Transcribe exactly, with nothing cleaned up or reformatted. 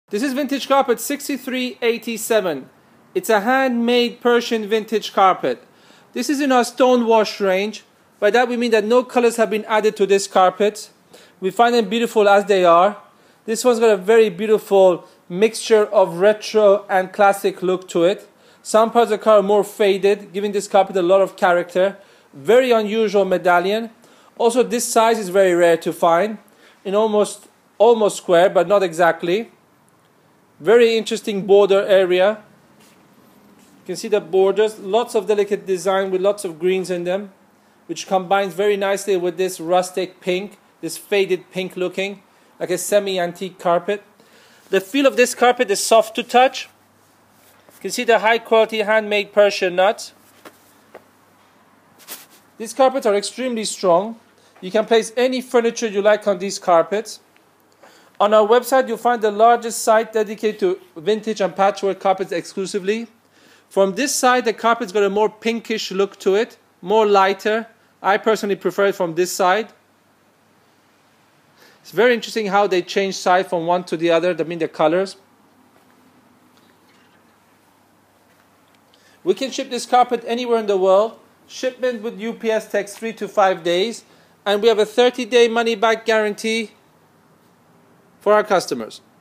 This is vintage carpet sixty-three eighty-seven. It's a handmade Persian vintage carpet. This is in our stone wash range. By that we mean that no colors have been added to this carpet. We find them beautiful as they are. This one's got a very beautiful mixture of retro and classic look to it. Some parts of the car are more faded, giving this carpet a lot of character. Very unusual medallion. Also, this size is very rare to find. In almost almost square, but not exactly. Very interesting border area. You can see the borders, lots of delicate design with lots of greens in them, which combines very nicely with this rustic pink, this faded pink looking, like a semi-antique carpet. The feel of this carpet is soft to touch. You can see the high quality handmade Persian nuts. These carpets are extremely strong. You can place any furniture you like on these carpets. On our website, you'll find the largest site dedicated to vintage and patchwork carpets exclusively. From this side, the carpet's got a more pinkish look to it, more lighter. I personally prefer it from this side. It's very interesting how they change side from one to the other, I mean the colors. We can ship this carpet anywhere in the world. Shipment with U P S takes three to five days. And we have a thirty day money back guarantee for our customers.